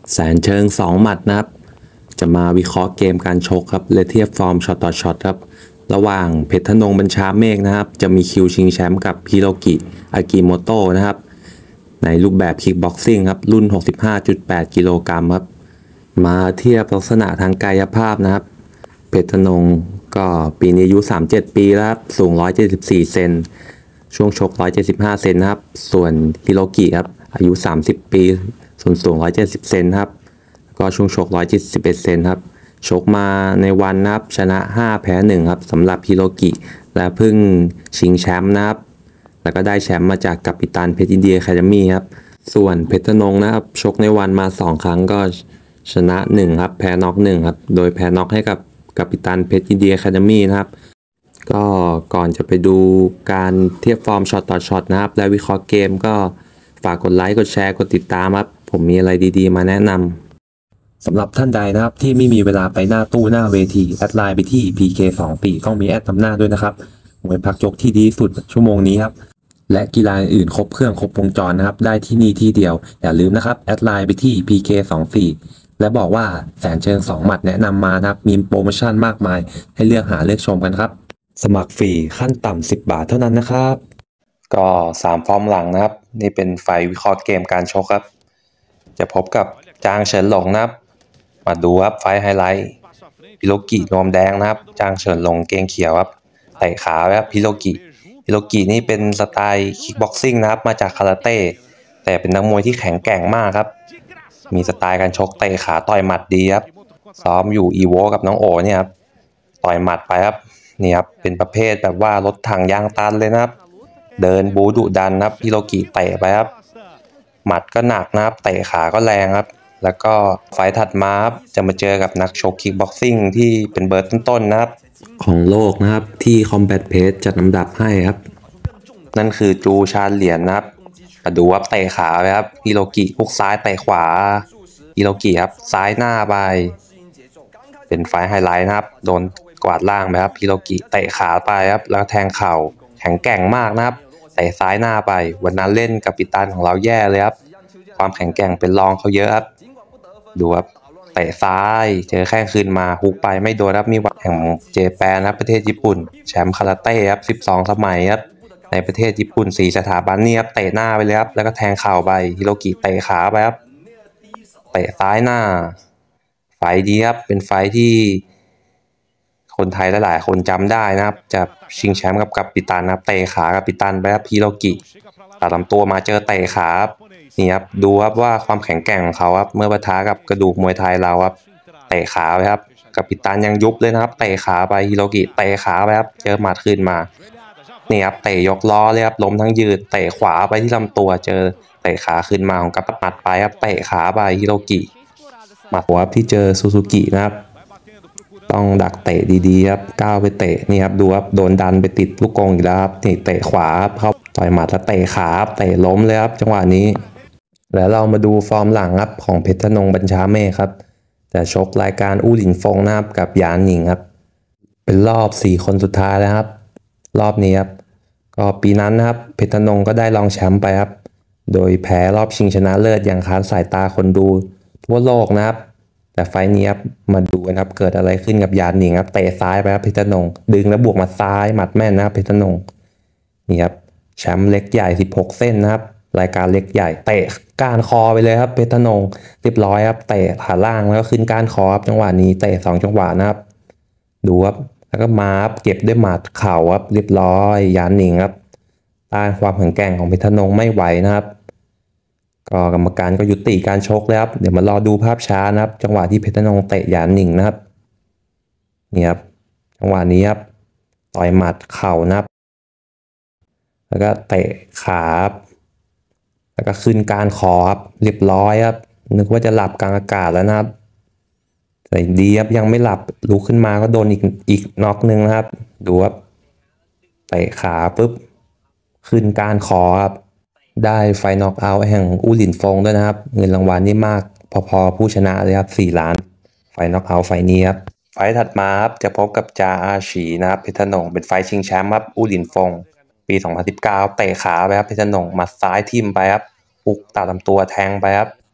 แสนเชิง2หมัดนะครับจะมาวิเคราะห์เกมการชกครับและเทียบฟอร์มช็อตต่อช็อตครับระหว่างเพชรธนงบัญชาเมฆนะครับจะมีคิวชิงแชมป์กับฮิโรกิอากิโมโตะนะครับในรูปแบบคิกบ็อกซิ่งครับรุ่น 65.8 กิโลกรัมครับมาเทียบลักษณะทางกายภาพนะครับเพชรธนงก็ปีนี้อายุ37 ปีแล้วครับสูง174เซนช่วงชก175เซนนะครับส่วนฮิโรกิครับอายุ30 ปีส่วนสูง170เซนครับก็ช่วงชก171เซนครับชกมาในวันนะครับชนะ5แพ้1ครับสำหรับฮิโรกิและเพิ่งชิงแชมป์นะครับแล้วก็ได้แชมป์มาจากกัปตันเพชรอินเดียอะคาเดมี่ครับส่วนเพชรธนงนะครับชกในวันมา2ครั้งก็ชนะ1ครับแพ้น็อก1ครับโดยแพ้น็อกให้กับกัปตันเพชรอินเดียอะคาเดมี่นะครับก็ก่อนจะไปดูการเทียบฟอร์มช็อตต่อช็อตนะครับและวิเคราะห์เกมก็ฝากกดไลค์กดแชร์กดติดตามครับผมมีอะไรดีๆมาแนะนำ สำหรับท่านใดนะครับที่ไม่มีเวลาไปหน้าตู้หน้าเวทีแอดไลน์ไปที่ PK24 ต้องมีแอดนำหน้าด้วยนะครับมวยพักยกที่ดีสุดชั่วโมงนี้ครับและกีฬาอื่นครบเครื่องครบวงจรนะครับได้ที่นี่ที่เดียวอย่าลืมนะครับแอดไลน์ไปที่ PK24 และบอกว่าแสนเชิง2หมัดแนะนำมานะครับมีโปรโมชั่นมากมายให้เลือกหาเลือกชมกันครับสมัครฟรีขั้นต่ำ10 บาทเท่านั้นนะครับก็3ฟอร์มหลังนะครับนี่เป็นไฟวิเคราะห์เกมการชกครับจะพบกับจางเฉินหลงนะครับมาดูครับไฟไฮไลท์ฮิโรกินวมแดงนะครับจางเฉินหลงเกงเขียวครับเตะขาครับฮิโรกินี่เป็นสไตล์คิกบ็อกซิ่งนะครับมาจากคาราเต้แต่เป็นนักมวยที่แข็งแกร่งมากครับมีสไตล์การชกเตะขาต่อยหมัดดีครับซ้อมอยู่อีโวกับน้องโอเนี่ยครับต่อยหมัดไปครับนี่ครับเป็นประเภทแบบว่ารถถังยางตันเลยนะครับเดินบูดุดันครับฮิโรกิเตะไปครับหมัดก็หนักนะครับเตะขาก็แรงครับแล้วก็ไฟล์ถัดมาครับจะมาเจอกับนักชกคิกบ็อกซิ่งที่เป็นเบอร์ต้นๆนะครับของโลกนะครับที่ Combat Page จัดอันดับให้ครับนั่นคือจูชาเหรียญนะครับมาดูว่าเตะขาไปครับฮิโรกิฮุกซ้ายเตะขวาฮิโรกิครับซ้ายหน้าไปเป็นไฟล์ไฮไลท์นะครับโดนกวาดล่างไปครับฮิโรกิเตะขาไปครับแล้วแทงเข่าแข็งแกร่งมากนะครับเตะซ้ายหน้าไปวันนั้นเล่นกับปิตันของเราแย่เลยครับความแข็งแกร่งเป็นรองเขาเยอะครับดูครับเตะซ้ายเจอแข้งคืนมาฮุกไปไม่โดนครับมีวัดแห่งเจแปนครับประเทศญี่ปุ่นแชมป์คาราเต้ครับ12สมัยครับในประเทศญี่ปุ่น4สถาบันนี่ครับเตะหน้าไปเลยครับแล้วก็แทงเข่าไปฮิโรกิเตะขาไปครับเตะซ้ายหน้าไฟดีครับเป็นไฟที่คนไทยหลายๆคนจำได้นะครับจะชิงแชมป์กับกัปตันนะครับเตะขากัปตันไปครับฮิโรกิตัดลำตัวมาเจอเตะขาครับนี่ครับดูครับว่าความแข็งแกร่งของเขาครับเมื่อปะทะกับกระดูกมวยไทยเราครับเตะขาไปครับกัปตันยังยุบเลยนะครับเตะขาไปฮิโรกิเตะขาไปครับเจอหมัดขึ้นมานี่ครับเตะยกล้อเลยครับล้มทั้งยืนเตะขวาไปที่ลำตัวเจอเตะขาขึ้นมาของกัปตันหมัดไปครับเตะขาไปฮิโรกิหมัดหัวที่เจอซูซูกินะครับต้องดักเตะดีๆครับก้าวไปเตะนี่ครับดูครับโดนดันไปติดลูกกรงอีกแล้วครับนี่เตะขวาเข้าต่อยหมัดแล้วเตะขาเตะล้มเลยครับจังหวะนี้แล้วเรามาดูฟอร์มหลังครับของเพชรธนงบัญชาเมฆครับแต่ชกรายการอู้หลินฟงนะครับกับหยานหนิงครับเป็นรอบ4คนสุดท้ายแล้วครับรอบนี้ครับก็ปีนั้นนะครับเพชรธนงก็ได้รองแชมป์ไปครับโดยแพ้รอบชิงชนะเลิศอย่างค้านสายตาคนดูทั่วโลกนะครับแต่ไฟนี้ครับมาดูกันครับเกิดอะไรขึ้นกับหยานหนิงครับเตะซ้ายไปครับเพชรธนงดึงแล้วบวกมาซ้ายหมัดแม่นนะครับเพชรธนงนี่ครับแชมป์เล็กใหญ่16เส้นนะครับรายการเล็กใหญ่เตะก้านคอไปเลยครับเพชรธนงเรียบร้อยครับเตะขาล่างแล้วก็ขึ้นก้านคอครับจังหวะนี้เตะ2จังหวะนะครับดูครับแล้วก็มาครับเก็บด้วยหมัดเข่าครับเรียบร้อยหยานหนิงครับต้านความแข็งแกร่งของเพชรธนงไม่ไหวนะครับก็กรรมการก็ยุติการชกแล้วครับเดี๋ยวมารอดูภาพช้านะครับจังหวะที่เพชรธนงเตะหยานหนิงนะครับนี่ครับจังหวะนี้ครับต่อยหมัดเข่านะครับแล้วก็เตะขาแล้วก็ขึ้นก้านคอครับเรียบร้อยครับนึกว่าจะหลับกลางอากาศแล้วนะครับแต่ดีครับยังไม่หลับลุกขึ้นมาก็โดนอีกน็อกนึงนะครับดูครับเตะขาปุ๊บขึ้นก้านคอครับได้ไฟน็อกเอาท์แห่งอู้หลินฟงด้วยนะครับเงินรางวัลนี่มากพอๆผู้ชนะเลยครับ4 ล้านไฟน็อกเอาท์ไฟนี้ครับไฟถัดมาครับจะพบกับจาอาฉีนะครับเพชรธนงเป็นไฟชิงแชมป์ครับอู้หลินฟงปี2019เตะขาไปครับเพชรธนงหมัดซ้ายทิ่มไปครับฮุกตัดลำตัวแทงไปครับ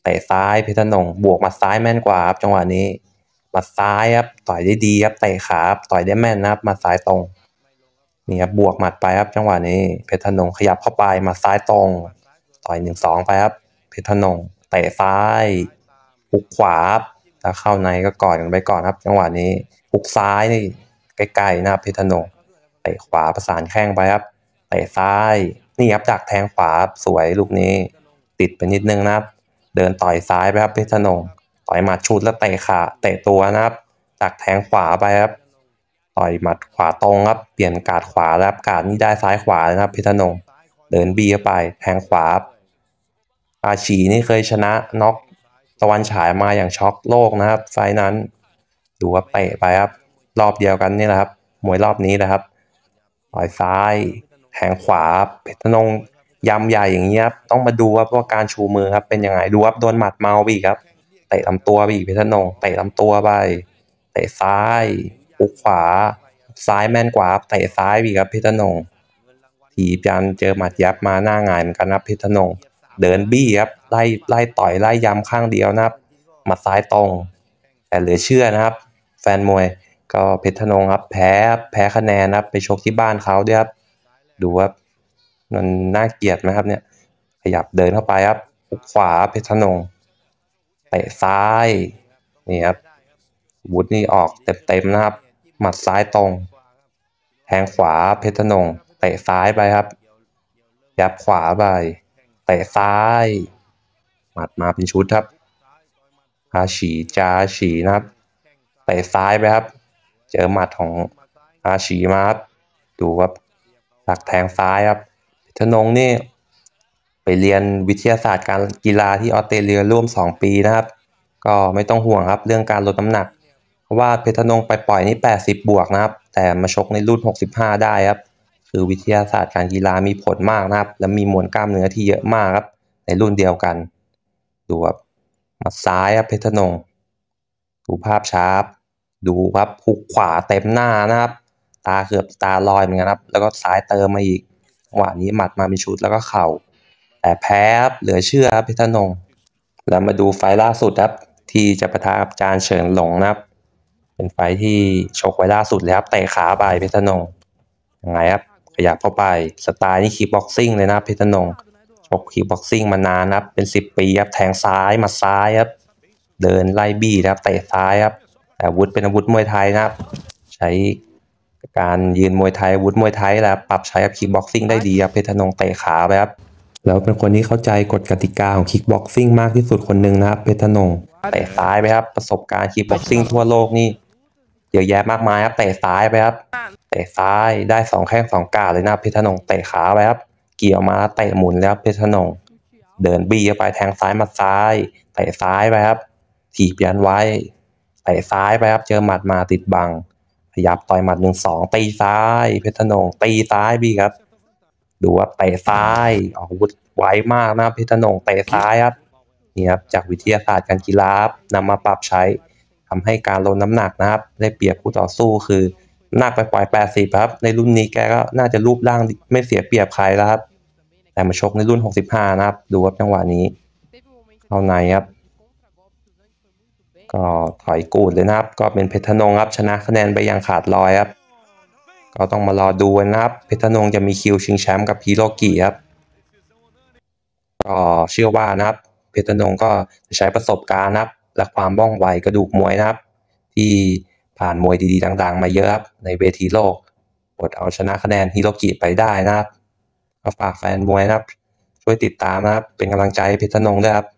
เตะซ้ายเพชรนงบวกหมัดซ้ายแม่นกว่าครับจังหวะนี้หมัดซ้ายครับต่อยได้ดีครับเตะขาต่อยได้แม่นนะครับหมัดซ้ายตรงนี่ครับบวกหมัดไปครับจังหวะนี้เพชรนงขยับเข้าไปหมัดซ้ายตรงต่อย1-2ไปครับเพชรนงเตะซ้ายหุกขวาถ้าเข้าในก็กอดกันไปก่อนครับจังหวะนี้หุกซ้ายนี่ใกล้ๆนะครับเพชรนงเตะขวาประสานแข้งไปครับเตะซ้ายนี่ครับดักแทงขวาสวยลูกนี้ติดไปนิดนึงนะครับเดินต่อยซ้ายไปครับเพชรนงต่อยหมัดชุดแล้วเตะขาเตะตัวนะครับดักแทงขวาไปครับต่อยหมัดขวาตรงครับเปลี่ยนการ์ดขวาแล้วการ์ดนี่ได้ซ้ายขวานะครับเพชรนงเดินบีเข้าไปแทงขวาอาชีนี่เคยชนะน็อกตะวันฉายมาอย่างช็อกโลกนะครับไฟนั้นดูว่าเตะไปครับรอบเดียวกันนี่แหละครับมวยรอบนี้นะครับต่อยซ้ายแทงขวาเพชรนงยำใหญ่อย่างนี้ครับต้องมาดูครับว่าการชูมือครับเป็นยังไงดูครับโดนหมัดเมาไปอีกครับเตะลำตัวไปอีกเพชรนงเตะลำตัวไปเตะซ้ายหุกขวาซ้ายแม่นกว่าเตะซ้ายไปอีกครับเพชรนงถีบยันเจอหมัดยับมาหน้าหงายเหมือนกันนะเพชรนงเดินบี้ครับไล่ต่อยไล่ยำข้างเดียวนะครับหมัดซ้ายตรงแต่เหลือเชื่อนะครับแฟนมวยก็เพชรนงครับแพ้คะแนนนะครับไปชกที่บ้านเขาด้วยครับดูว่ามันน่าเกลียดไหมครับเนี่ยขยับเดินเข้าไปครับหุกขวาเพชรนงเตะซ้ายนี่ครับวุฒินี่ออกเต็มๆนะครับหมัดซ้ายตรงแทงขวาเพชรนงเตะซ้ายไปครับยับขวาไปเตะซ้ายหมัดมาเป็นชุดครับอาฉีนะครับเตะซ้ายไปครับเจอหมัดของอาฉีมาครับดูครับดักแทงซ้ายครับเพชรนงนี่ไปเรียนวิทยาศาสตร์การกีฬาที่ออสเตรเลียร่วม2 ปีนะครับก็ไม่ต้องห่วงครับเรื่องการลดน้ำหนักเพราะว่าเพชรนงไปปล่อยนี่80บวกนะครับแต่มาชกในรุ่น65ได้ครับคือวิทยาศาสตร์การกีฬามีผลมากนะครับและมีมวลกล้ามเนื้อที่เยอะมากครับในรุ่นเดียวกันดูครับหมัดซ้ายครับเพชรนงดูภาพช้าดูครับหุกขวาเต็มหน้านะครับตาเกือบตาลอยเหมือนกันครับแล้วก็ซ้ายเติมมาอีกจังหวะนี้หมัดมาเป็นชุดแล้วก็เข่าแต่แพ้ครับเหลือเชื่อครับเพชรนงแล้วมาดูไฟล่าสุดครับที่จะปะทะกับจานเฉินหลงนะครับเป็นไฟที่ชกไว้ล่าสุดเลยครับเตะขาไปเพชรนงยังไงครับขยับเข้าไปสไตล์นี่คีบ็อกซิ่งเลยนะเพชรนงชกคีบ็อกซิ่งมานานครับเป็น10 ปีครับแทงซ้ายมาซ้ายครับเดินไล่บี้ครับเตะซ้ายครับแต่อาวุธเป็นอาวุธมวยไทยนะครับใช้การยืนมวยไทยอาวุธมวยไทยแล้วปรับใช้กับคีบ็อกซิ่งได้ดีครับเพชรนงเตะขาไปครับแล้วเป็นคนที่เข้าใจกฎกติกาของคิกบ็อกซิ่งมากที่สุดคนหนึ่งนะครับเพชรนงเตะซ้ายไปครับประสบการณ์คิกบ็อกซิ่งทั่วโลกนี่เยอะแยะมากมายครับเตะซ้ายไปครับเตะซ้ายได้2 แข้ง2 ก้านเลยนะเพชรนงเตะขาไปครับเกี่ยวมาเตะหมุนแล้วเพชรนงเดินบี้เข้าไปแทงซ้ายมาซ้ายเตะซ้ายไปครับถีบยันไว้เตะซ้ายไปครับเจอหมัดมาติดบังขยับต่อยหมัด1-2ตีซ้ายเพชรนงตีซ้ายบี้ครับดูว่าเตะซ้ายออกอาวุธไวมากนะเพชรนงเตะซ้ายครับนี่ครับจากวิทยาศาสตร์การกีฬานำมาปรับใช้ทำให้การลดน้ำหนักนะครับได้เปรียบคู่ต่อสู้คือน้ำหนักไปปล่อย80ครับในรุ่นนี้แกก็น่าจะรูปร่างไม่เสียเปรียบใครแล้วครับแต่มาชกในรุ่น65นะครับดูว่าจังหวะนี้เข้าในครับก็ถอยกูดเลยนะครับก็เป็นเพชรนงครับชนะคะแนนไปอย่างขาดลอยครับก็ต้องมารอดูนะครับเพชรนงจะมีคิวชิงแชมป์กับฮิโรกิครับก็เชื่อว่านะครับเพชรนงก็จะใช้ประสบการณ์นะครับและความว่องไวกระดูกมวยนะครับที่ผ่านมวยดีๆดังๆมาเยอะครับในเวทีโลกอดเอาชนะคะแนนฮิโรกิไปได้นะครับก็ฝากแฟนมวยนะครับช่วยติดตามนะครับเป็นกำลังใจให้เพชรนงด้วยครับ